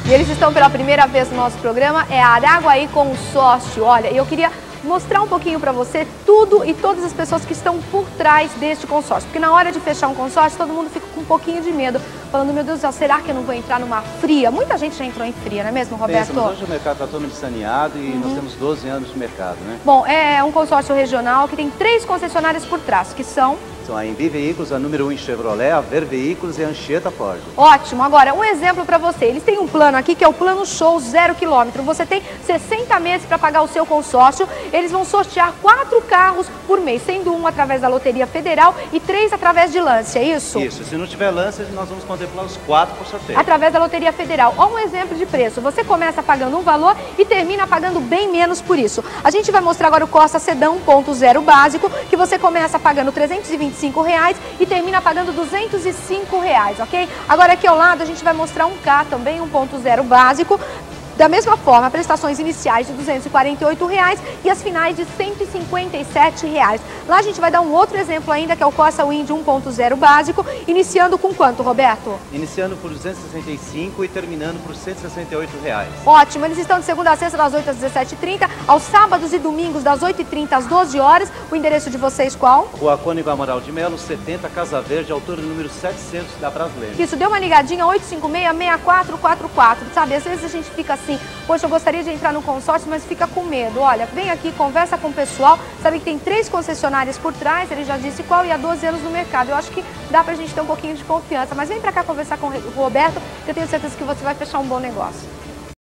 E eles estão pela primeira vez no nosso programa, é a Araguaí Consórcio. Olha, eu queria mostrar um pouquinho para você tudo e todas as pessoas que estão por trás deste consórcio. Porque na hora de fechar um consórcio, todo mundo fica com um pouquinho de medo, falando, meu Deus do céu, será que eu não vou entrar numa fria? Muita gente já entrou em fria, não é mesmo, Roberto? Mas hoje o mercado está totalmente saneado e nós temos 12 anos de mercado, né? Bom, é um consórcio regional que tem 3 concessionárias por trás, que são... São a Embi Veículos, a número 1 em Chevrolet, a Ver Veículos e a Anchieta Ford. Ótimo. Agora, um exemplo para você. Eles têm um plano aqui que é o plano show 0 km. Você tem 60 meses para pagar o seu consórcio. Eles vão sortear 4 carros por mês, sendo um através da Loteria Federal e 3 através de lance, é isso? Isso. Se não tiver lance, nós vamos contemplar os 4 por sorteio. Através da Loteria Federal. Olha um exemplo de preço. Você começa pagando um valor e termina pagando bem menos por isso. A gente vai mostrar agora o Corsa Sedan 1.0 básico, que você começa pagando R$325 e termina pagando R$205, ok? Agora aqui ao lado a gente vai mostrar um K também, 1.0 básico. Da mesma forma, prestações iniciais de R$248 e as finais de R$157. Lá a gente vai dar um outro exemplo ainda, que é o Corsa Wind 1.0 básico, iniciando com quanto, Roberto? Iniciando por R$265 e terminando por R$168. Ótimo, eles estão de segunda a sexta, das 8 às 17h30, aos sábados e domingos, das 8h30 às 12 horas. O endereço de vocês qual? Rua Cônigo Amaral de Melo, 70, Casa Verde, altura número 700 da Brasileira. Isso, dê uma ligadinha, 856-6444, sabe? Às vezes a gente fica assim, poxa, eu gostaria de entrar no consórcio, mas fica com medo. Olha, vem aqui, conversa com o pessoal, sabe que tem 3 concessionárias por trás, ele já disse qual, e há 12 anos no mercado. Eu acho que dá pra gente ter um pouquinho de confiança, mas vem pra cá conversar com o Roberto, que eu tenho certeza que você vai fechar um bom negócio.